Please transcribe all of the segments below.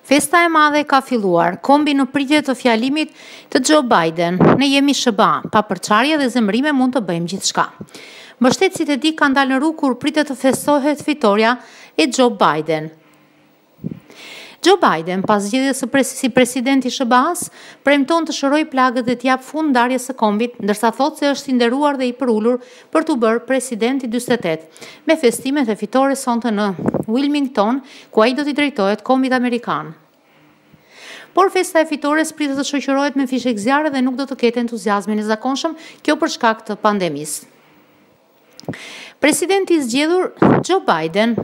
Festa e madhe ka filluar, kombi në pritje të fjalimit të Jeo Biden. Ne jemi SHBA, pa përçarje dhe zemrime mund të bëjmë gjithçka. Mbështetësit e tij kanë dalë në rrugë kur pritet të festohet fitoria e Jeo Biden. Jeo Biden, pas zgjedhjes si presidenti i SHBA-s, premton të shërojë plagët dhe të japë fund ndarjes së kombit, ndërsa thotë se është i nderuar dhe i përulur për të bërë presidenti 48, me festimet e fitores sonte në Wilmington, ku ai do t'i drejtohet kombit amerikan. Por festa e fitores pritet të shoqërohet me fishek zjarre dhe nuk do të ketë entuziazmin e zakonshëm, kjo për shkak të pandemisë. Presidenti i zgjedhur Jeo Biden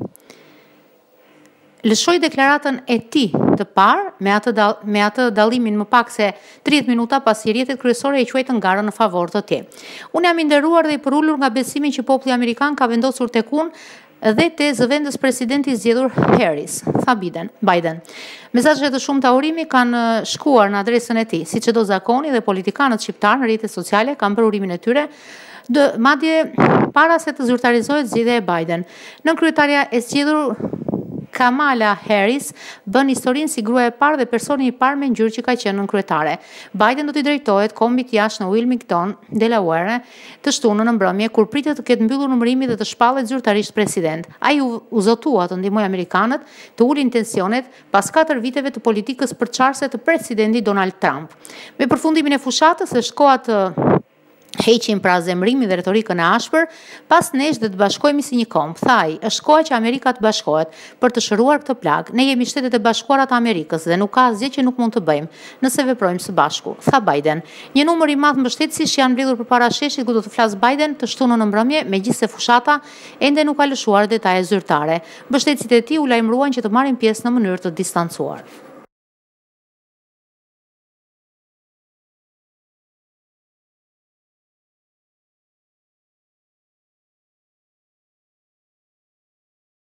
lëshoi deklaratën e tij të parë me atë dallimin më pak se 30 minuta pasi rrjetet kryesore e quajtën garën në favor të tij. Unë jam i nderuar dhe i përulur nga besimi që populli amerikan ka vendosur tek unë dhe te zëvendës presidenti i zgjedhur Harris, tha Biden. Mesazhe të shumta urimi kanë shkuar në adresën e tij, siç e do zakoni dhe politikanët shqiptar në rrjetet sociale kanë bërë urimin e tyre, madje para se të zyrtarizohet zgjedhja e Biden. Nën kryetaria e zgjedhur Kamala Harris bën historinë si gruaja e parë dhe personi i parë me ngjyrë që ka qenë nën kryetare. Biden do t'i drejtohet kombit jashtë në Wilmington, Delaware, të shtunën në mbrëmje, kur pritet të ketë mbyllur numërimi dhe të shpallet zyrtarisht president. Ai u zotua të ndihmojë amerikanët të ulin tensionet pas 4 viteve të politikës përçarëse të presidentit Donald Trump. Me përfundimin e fushatës është koha të heqim pra zemrimin dhe retorikën e ashpër, pas nesh dhe të bashkohemi si një komb. Tha ai, është koha që Amerika të bashkohet për të shëruar këtë plagë. Ne jemi Shtetet e Bashkuara të Amerikës dhe nuk ka asgjë që nuk mund të bëjmë nëse veprojmë së bashku, tha Biden. Një numër i madh mbështetësish janë mbledhur përpara sheshit ku do të flas Biden të shtunën në mbrëmje, megjithse fushata ende nuk ka lëshuar detaje zyrtare. Mbështetësit e tij u lajmëruan që të marrin pjesë në mënyrë të distancuar.